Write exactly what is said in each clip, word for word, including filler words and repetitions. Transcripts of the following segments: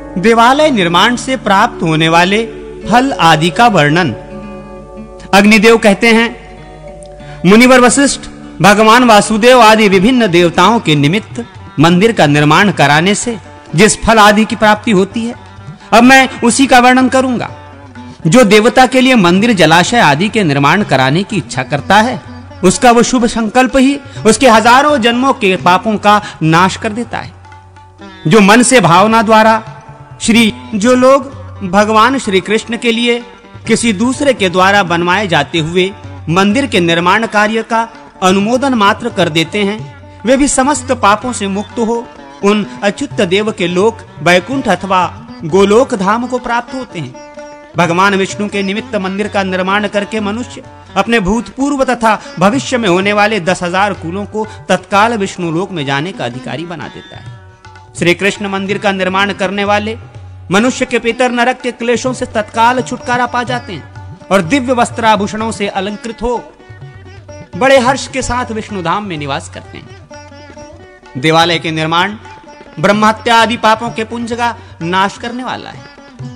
देवालय निर्माण से प्राप्त होने वाले फल आदि का वर्णन। अग्निदेव कहते हैं, मुनिवर वशिष्ठ भगवान वासुदेव आदि विभिन्न देवताओं के निमित्त मंदिर का निर्माण कराने से जिस फल आदि की प्राप्ति होती है, अब मैं उसी का वर्णन करूंगा। जो देवता के लिए मंदिर जलाशय आदि के निर्माण कराने की इच्छा करता है, उसका वो शुभ संकल्प ही उसके हजारों जन्मों के पापों का नाश कर देता है। जो मन से भावना द्वारा श्री जो लोग भगवान श्री कृष्ण के लिए किसी दूसरे के द्वारा बनवाए जाते हुए मंदिर के निर्माण कार्य का अनुमोदन मात्र कर देते हैं, वे भी समस्त पापों से मुक्त हो उन अच्युत देव के लोक वैकुंठ अथवा गोलोक धाम को प्राप्त होते हैं। भगवान विष्णु के निमित्त मंदिर का निर्माण करके मनुष्य अपने भूतपूर्व तथा भविष्य में होने वाले दस हजार कुलों को तत्काल विष्णु लोक में जाने का अधिकारी बना देता है। श्री कृष्ण मंदिर का निर्माण करने वाले मनुष्य के पितर नरक के क्लेशों से तत्काल छुटकारा पा जाते हैं और दिव्य वस्त्राभूषणों से अलंकृत हो बड़े हर्ष के साथ विष्णु धाम में निवास करते हैं। देवालय के निर्माण ब्रह्महत्या आदि पापों के पुंज का नाश करने वाला है।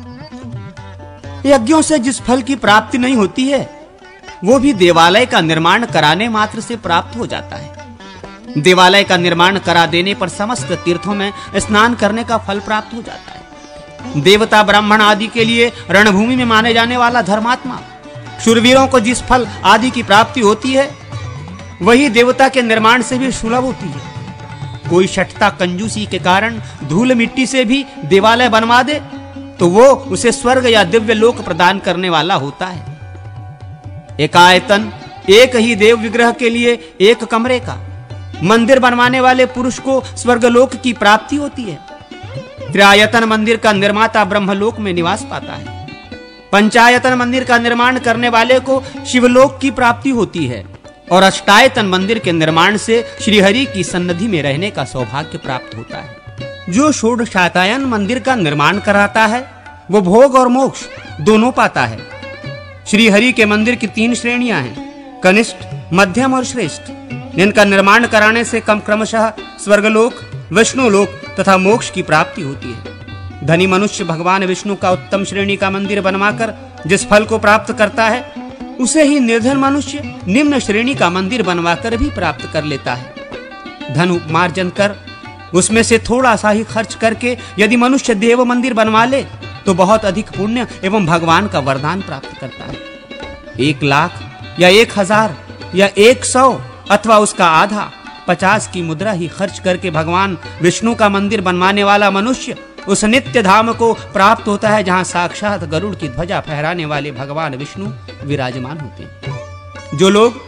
यज्ञों से जिस फल की प्राप्ति नहीं होती है, वो भी देवालय का निर्माण कराने मात्र से प्राप्त हो जाता है। देवालय का निर्माण करा देने पर समस्त तीर्थों में स्नान करने का फल प्राप्त हो जाता है। देवता ब्राह्मण आदि के लिए रणभूमि में माने जाने वाला धर्मात्मा शूरवीरों को जिस फल आदि की प्राप्ति होती है, वही देवता के निर्माण से भी सुलभ होती है। कोई शठता कंजूसी के कारण धूल मिट्टी से भी देवालय बनवा दे तो वो उसे स्वर्ग या दिव्य लोक प्रदान करने वाला होता है। एकायतन एक ही देव विग्रह के लिए एक कमरे का मंदिर बनवाने वाले पुरुष को स्वर्गलोक की प्राप्ति होती है। त्रिआयतन मंदिर का निर्माता ब्रह्मलोक में निवास पाता है। पंचायतन मंदिर का निर्माण करने वाले को शिवलोक की प्राप्ति होती है और अष्टायतन मंदिर के निर्माण से श्रीहरि की सन्निधि में रहने का सौभाग्य प्राप्त होता है। जो षोडशायतन मंदिर का निर्माण कराता है, वो भोग और मोक्ष दोनों पाता है। श्रीहरि के मंदिर की तीन श्रेणियां हैं, कनिष्ठ, मध्यम और श्रेष्ठ। इनका निर्माण कराने से कम क्रमशः स्वर्गलोक, विष्णुलोक तथा मोक्ष की प्राप्ति होती है। धनी मनुष्य भगवान विष्णु का उत्तम श्रेणी का मंदिर बनवाकर जिस फल को प्राप्त करता है, उसे ही निर्धन मनुष्य निम्न श्रेणी का मंदिर बनवाकर भी प्राप्त कर लेता है। धन उपार्जन कर उसमें से थोड़ा सा ही खर्च करके यदि मनुष्य देव मंदिर बनवा ले तो बहुत अधिक पुण्य एवं भगवान का वरदान प्राप्त करता है। एक लाख या एक हजार या एक सौ अथवा उसका आधा पचास की मुद्रा ही खर्च करके भगवान विष्णु का मंदिर बनवाने वाला मनुष्य उस नित्य धाम को प्राप्त होता है जहां साक्षात गरुड़ की ध्वजा फहराने वाले भगवान विष्णु विराजमान होते हैं। जो लोग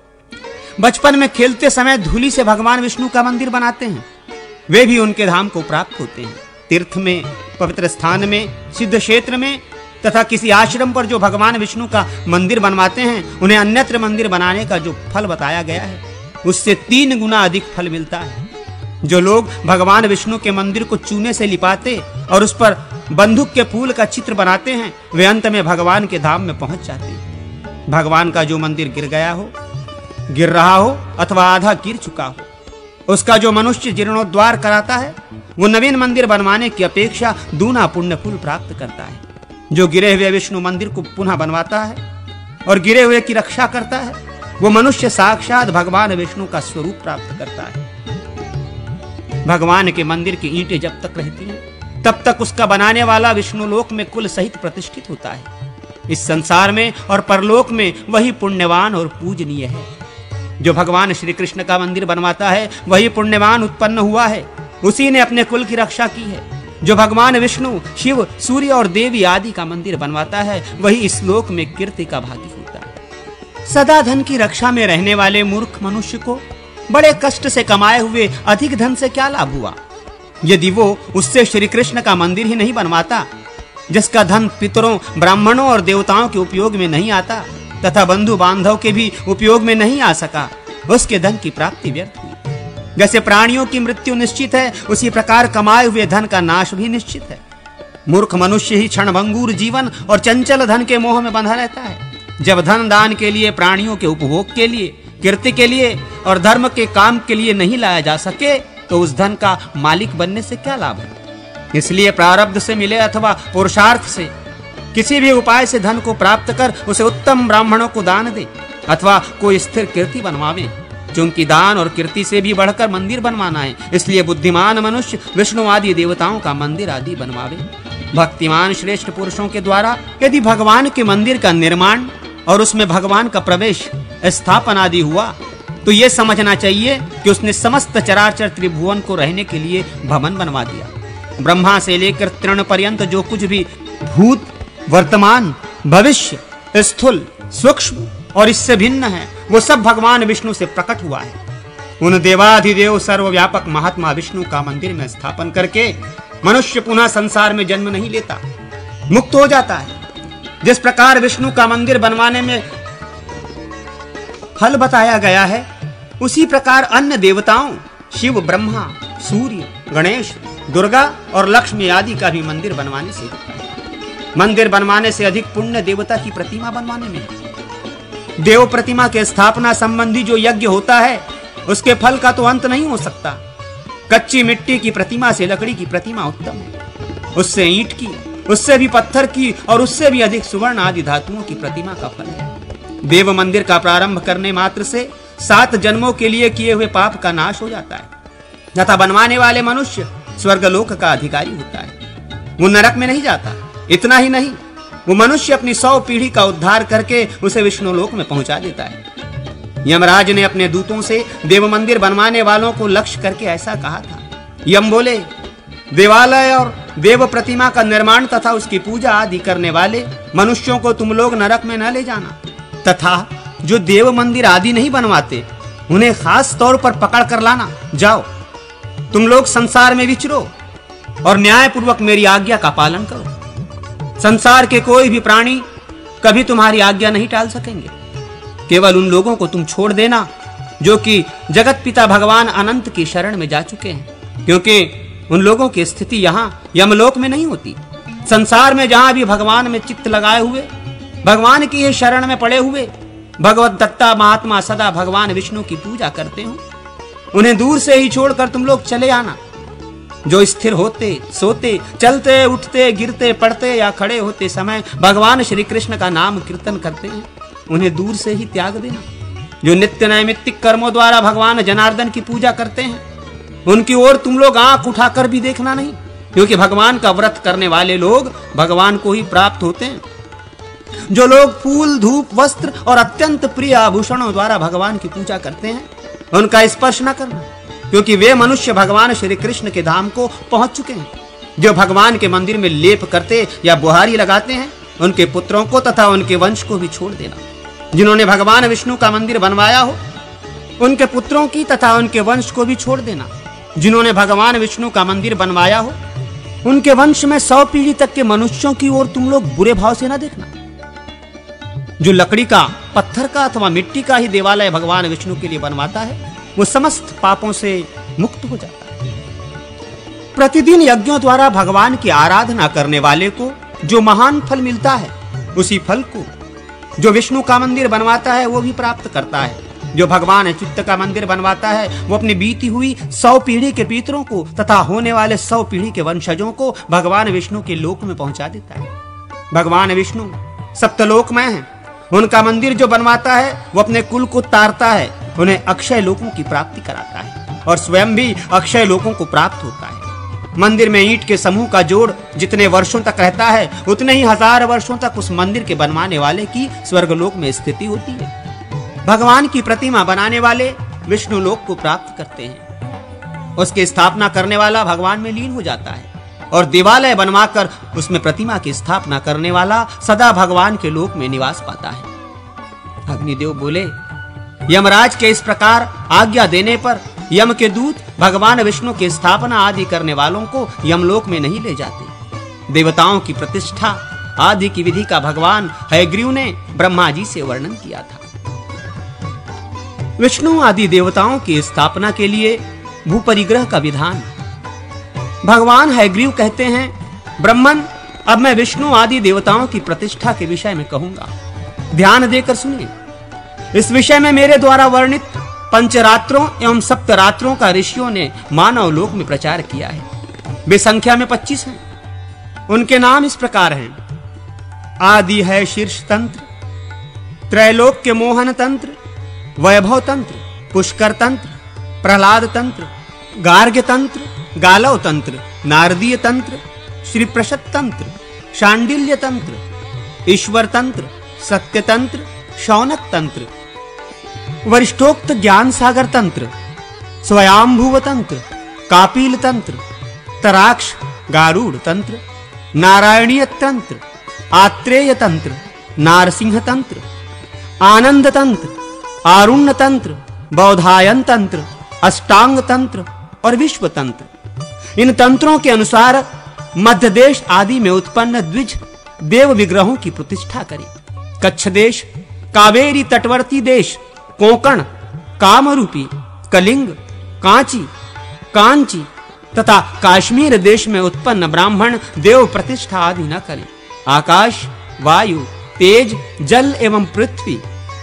बचपन में खेलते समय धूलि से भगवान विष्णु का मंदिर बनाते हैं, वे भी उनके धाम को प्राप्त होते हैं। तीर्थ में, पवित्र स्थान में, सिद्ध क्षेत्र में तथा किसी आश्रम पर जो भगवान विष्णु का मंदिर बनवाते हैं, उन्हें अन्यत्र मंदिर बनाने का जो फल बताया गया है, उससे तीन गुना अधिक फल मिलता है। जो लोग भगवान विष्णु के मंदिर को चूने से लिपाते और उस पर बंदूक के फूल का चित्र बनाते हैं, वे अंत में भगवान के धाम में पहुंच जाते हैं। भगवान का जो मंदिर गिर गया हो, गिर रहा हो अथवा आधा गिर चुका हो, उसका जो मनुष्य जीर्णोद्धार कराता है, वो नवीन मंदिर बनवाने की अपेक्षा दूना पुण्य फल प्राप्त करता है। जो गिरे हुए विष्णु मंदिर को पुनः बनवाता है और गिरे हुए की रक्षा करता है, वो मनुष्य साक्षात भगवान विष्णु का स्वरूप प्राप्त करता है। भगवान के मंदिर की ईंटें जब तक रहती हैं, तब तक उसका बनाने वाला विष्णु लोक में कुल सहित प्रतिष्ठित होता है। इस संसार में और परलोक में वही पुण्यवान और पूजनीय है। जो भगवान श्री कृष्ण का मंदिर बनवाता है, वही पुण्यवान उत्पन्न हुआ है, उसी ने अपने कुल की रक्षा की है। जो भगवान विष्णु, शिव, सूर्य और देवी आदि का मंदिर बनवाता है, वही इस लोक में कीर्ति का भागी होता है। सदा धन की रक्षा में रहने वाले मूर्ख मनुष्य को बड़े कष्ट से कमाए हुए अधिक धन से क्या लाभ हुआ, यदि वो उससे श्री कृष्ण का मंदिर ही नहीं बनवाता। जिसका धन पितरों, ब्राह्मणों और देवताओं के उपयोग में नहीं आता तथा बंधु बांधव के भी उपयोग में नहीं आ सका, उसके धन की प्राप्ति व्यर्थ हुई। जैसे प्राणियों की मृत्यु निश्चित है, उसी प्रकार कमाए हुए धन का नाश भी निश्चित है। मूर्ख मनुष्य ही क्षणभंगुर जीवन और चंचल धन के मोह में बंधा रहता है। जब धन दान के लिए, प्राणियों के उपभोग के लिए, कीर्ति के लिए और धर्म के काम के लिए नहीं लाया जा सके, तो उस धन का मालिक बनने से क्या लाभ है। इसलिए प्रारब्ध से मिले अथवा पुरुषार्थ से किसी भी उपाय से धन को प्राप्त कर उसे उत्तम ब्राह्मणों को दान दे, अथवा कोई स्थिर कीर्ति बनवावे, क्योंकि दान और कीर्ति से भी बढ़कर मंदिर बनवाना है। इसलिए बुद्धिमान मनुष्य विष्णु आदि देवताओं का मंदिर आदि बनवावे। भक्तिमान श्रेष्ठ पुरुषों के द्वारा यदि भगवान के मंदिर का निर्माण और उसमें भगवान का प्रवेश स्थापन आदि हुआ तो यह समझना चाहिए कि उसने समस्त चराचर त्रिभुवन को रहने के लिए भवन बनवा दिया। ब्रह्मा से लेकर तृण पर्यंत जो कुछ भी भूत, वर्तमान, भविष्य, स्थूल, सूक्ष्म और इससे भिन्न है, वो सब भगवान विष्णु से प्रकट हुआ है। उन देवाधिदेव सर्वव्यापक महात्मा विष्णु का मंदिर में स्थापन करके मनुष्य पुनः संसार में जन्म नहीं लेता, मुक्त हो जाता है। जिस प्रकार विष्णु का मंदिर बनवाने में फल बताया गया है, उसी प्रकार अन्य देवताओं शिव, ब्रह्मा, सूर्य, गणेश, दुर्गा और लक्ष्मी आदि का भी मंदिर बनवाने से होता है। मंदिर बनवाने से अधिक पुण्य देवता की प्रतिमा बनवाने में है। देव प्रतिमा के स्थापना संबंधी जो यज्ञ होता है उसके फल का तो अंत नहीं हो सकता। कच्ची मिट्टी की प्रतिमा से लकड़ी की प्रतिमा उत्तम है, उससे ईंट की, उससे भी पत्थर की और उससे भी अधिक सुवर्ण आदि धातुओं की प्रतिमा का फल है। देव मंदिर का प्रारंभ करने मात्र से सात जन्मों के लिए किए हुए पाप का नाश हो जाता है तथा बनवाने वाले मनुष्य स्वर्गलोक का अधिकारी होता है, वो नरक में नहीं जाता। इतना ही नहीं, वो मनुष्य अपनी सौ पीढ़ी का उद्धार करके उसे विष्णु लोक में पहुंचा देता है। यमराज ने अपने दूतों से देव मंदिर बनवाने वालों को लक्ष्य करके ऐसा कहा था। यम बोले, देवालय और देव प्रतिमा का निर्माण तथा उसकी पूजा आदि करने वाले मनुष्यों को तुम लोग नरक में न ले जाना, तथा जो देव मंदिर आदि नहीं बनवाते उन्हें खास तौर पर पकड़ कर लाना। जाओ, तुम लोग संसार में विचरो और न्याय पूर्वक मेरी आज्ञा का पालन करो। संसार के कोई भी प्राणी कभी तुम्हारी आज्ञा नहीं टाल सकेंगे। केवल उन लोगों को तुम छोड़ देना जो कि जगत पिता भगवान अनंत की शरण में जा चुके हैं, क्योंकि उन लोगों की स्थिति यहाँ यमलोक में नहीं होती। संसार में जहां भी भगवान में चित्त लगाए हुए, भगवान की ही शरण में पड़े हुए भगवत दत्ता महात्मा सदा भगवान विष्णु की पूजा करते हो, उन्हें दूर से ही छोड़कर तुम लोग चले आना। जो स्थिर होते, सोते, चलते, उठते, गिरते, पड़ते या खड़े होते समय भगवान श्री कृष्ण का नाम कीर्तन करते हैं, उन्हें दूर से ही त्याग देना। जो नित्य नैमित्तिक कर्मों द्वारा भगवान जनार्दन की पूजा करते हैं, उनकी ओर तुम लोग आंख उठाकर भी देखना नहीं, क्योंकि भगवान का व्रत करने वाले लोग भगवान को ही प्राप्त होते हैं। जो लोग फूल, धूप, वस्त्र और अत्यंत प्रिय आभूषणों द्वारा भगवान की पूजा करते हैं, उनका स्पर्श न करना, क्योंकि वे मनुष्य भगवान श्री कृष्ण के धाम को पहुंच चुके हैं। जो भगवान के मंदिर में लेप करते या बुहारी लगाते हैं, उनके पुत्रों को तथा उनके वंश को भी छोड़ देना। जिन्होंने भगवान विष्णु का मंदिर बनवाया हो, उनके पुत्रों की तथा उनके वंश को भी छोड़ देना। जिन्होंने भगवान विष्णु का मंदिर बनवाया हो, उनके वंश में सौ पीढ़ी तक के मनुष्यों की ओर तुम लोग बुरे भाव से न देखना। जो लकड़ी का, पत्थर का अथवा मिट्टी का ही देवालय भगवान विष्णु के लिए बनवाता है, वो समस्त पापों से मुक्त हो जाता है। प्रतिदिन यज्ञों द्वारा भगवान की आराधना करने वाले को जो महान फल मिलता है, उसी फल को जो विष्णु का मंदिर बनवाता है वो भी प्राप्त करता है। जो भगवान अच्युत का मंदिर बनवाता है, वो अपनी बीती हुई सौ पीढ़ी के पितरों को तथा होने वाले सौ पीढ़ी के वंशजों को भगवान विष्णु के लोक में पहुंचा देता है। भगवान विष्णु सप्तलोक में है, उनका मंदिर जो बनवाता है वो अपने कुल को तारता है, उन्हें अक्षय लोकों की प्राप्ति कराता है और स्वयं भी अक्षय लोकों को प्राप्त होता है। मंदिर में ईंट के समूह का जोड़ जितने वर्षों तक रहता है, उतने ही हजार वर्षों तक उस मंदिर के बनवाने वाले की स्वर्गलोक में स्थिति होती है। भगवान की प्रतिमा बनाने वाले विष्णु लोक को प्राप्त करते हैं। उसकी स्थापना करने वाला भगवान में लीन हो जाता है और देवालय बनवाकर उसमें प्रतिमा की स्थापना करने वाला सदा भगवान के लोक में निवास पाता है। अग्निदेव बोले, यमराज के इस प्रकार आज्ञा देने पर यम के दूत भगवान विष्णु की स्थापना आदि करने वालों को यमलोक में नहीं ले जाते। देवताओं की प्रतिष्ठा आदि की विधि का भगवान हयग्रीव ने ब्रह्मा जी से वर्णन किया था। विष्णु आदि देवताओं की स्थापना के लिए भूपरिग्रह का विधान। भगवान हयग्रीव कहते हैं, ब्रह्मन, अब मैं विष्णु आदि देवताओं की प्रतिष्ठा के विषय में कहूंगा, ध्यान देकर सुनिए। इस विषय में मेरे द्वारा वर्णित पंचरात्रों एवं सप्तरात्रों का ऋषियों ने मानव लोक में प्रचार किया है। वे संख्या में पच्चीस हैं। उनके नाम इस प्रकार हैं: आदि है शीर्ष तंत्र, त्रैलोक्य मोहन तंत्र, वैभव तंत्र, पुष्कर तंत्र, प्रहलाद तंत्र, गार्ग्य तंत्र, गालव तंत्र, नारदीय तंत्र, श्री प्रशत तंत्र, शांडिल्य तंत्र, ईश्वर तंत्र, सत्य तंत्र, शौनक तंत्र, वरिष्ठोक्त ज्ञान सागर तंत्र, स्वयंभुव तंत्र, कापिल तंत्र, तराक्ष गारूड़ तंत्र, नारायणीय तंत्र, आत्रेय तंत्र, नारसिंह तंत्र, आनंद तंत्र, आरुण्य तंत्र, बौधायन तंत्र, अष्टांग तंत्र और विश्व तंत्र। इन तंत्रों के अनुसार मध्य देश आदि में उत्पन्न द्विज देव विग्रहों की प्रतिष्ठा करें। कच्छ देश, कावेरी तटवर्ती देश, कोंकण, कामरूपी, कलिंग, कांची, कांची तथा काश्मीर देश में उत्पन्न ब्राह्मण देव प्रतिष्ठा आदि न करें। आकाश, वायु, तेज, जल एवं पृथ्वी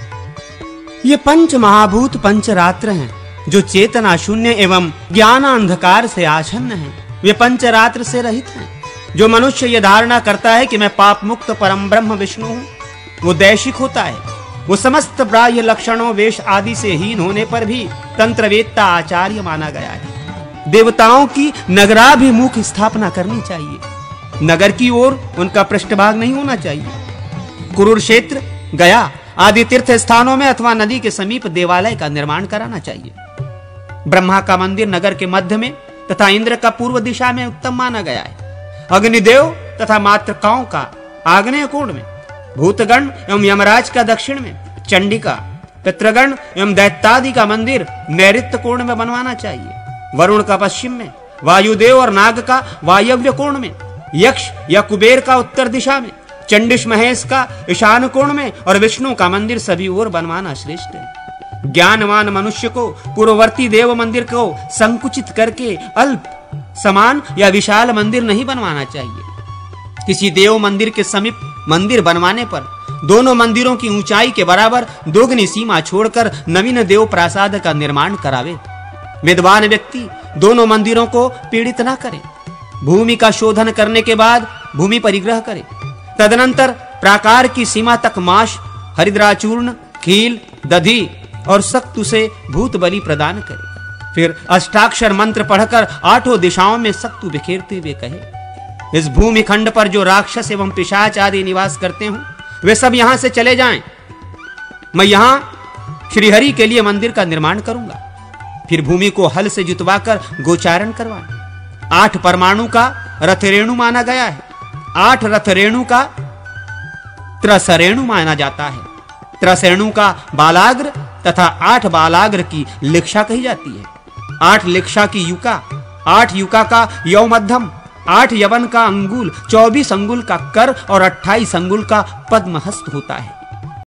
ये पंच महाभूत पंचरात्र हैं, जो चेतना शून्य एवं ज्ञान अंधकार से आच्छन्न हैं। वे पंचरात्र से रहित हैं। जो मनुष्य ये धारणा करता है कि मैं पाप मुक्त परम ब्रह्म विष्णु हूं, वो दैशिक होता है। वो समस्त बाह्य लक्षणों, वेश आदि से हीन होने पर भी तंत्रवेत्ता आचार्य माना गया है। देवताओं की नगराभिमुख स्थापना करनी चाहिए। नगर की ओर उनका पृष्ठभाग नहीं होना चाहिए। कुरुक्षेत्र, गया आदि तीर्थ स्थानों में अथवा नदी के समीप देवालय का निर्माण कराना चाहिए। ब्रह्मा का मंदिर नगर के मध्य में तथा इंद्र का पूर्व दिशा में उत्तम माना गया है। अग्निदेव तथा मातृकाओं का आग्नेय कोण में, भूतगण एवं यमराज का दक्षिण में, चंडिका, पितृगण एवं दैत्यादि का मंदिर नैऋत्य कोण में बनवाना चाहिए। वरुण का पश्चिम में, वायुदेव और नाग का वायव्य कोण में, यक्ष या कुबेर का उत्तर दिशा में, चंडिश महेश का ईशान कोण में और विष्णु का मंदिर सभी ओर बनवाना श्रेष्ठ है। ज्ञानवान मनुष्य को पूर्ववर्ती देव मंदिर को संकुचित करके अल्प, समान या विशाल मंदिर नहीं बनवाना चाहिए। किसी देव मंदिर के समीप मंदिर बनवाने पर दोनों मंदिरों की ऊंचाई के बराबर दोगुनी सीमा छोड़कर नवीन देव प्रासाद का निर्माण करावे। विद्वान व्यक्ति दोनों मंदिरों को पीड़ित न करे। भूमि का शोधन करने के बाद भूमि परिग्रह करे। तदनंतर प्राकार की सीमा तक माश, हरिद्राचूर्ण, खील, दधी और सक्तु से भूत बलि प्रदान करे। फिर अष्टाक्षर मंत्र पढ़कर आठों दिशाओं में सक्तु बिखेरते हुए कहे, इस भूमि खंड पर जो राक्षस एवं पिशाच आदि निवास करते हों, वे सब यहां से चले जाएं। मैं यहां श्रीहरि के लिए मंदिर का निर्माण करूंगा। फिर भूमि को हल से जुतवाकर गोचारण करवाएं। आठ परमाणु का रथरेणु माना गया है। आठ रथरेणु का त्रसरेणु माना जाता है। त्रसरेणु का बालाग्र तथा आठ बालाग्र की लिक्षा कही जाती है। आठ लिक्षा की युका, आठ युका का यौ मध्यम, आठ यवन का अंगुल, चौबीस अंगुल का कर और अट्ठाईस अंगुल का पद्महस्त होता है।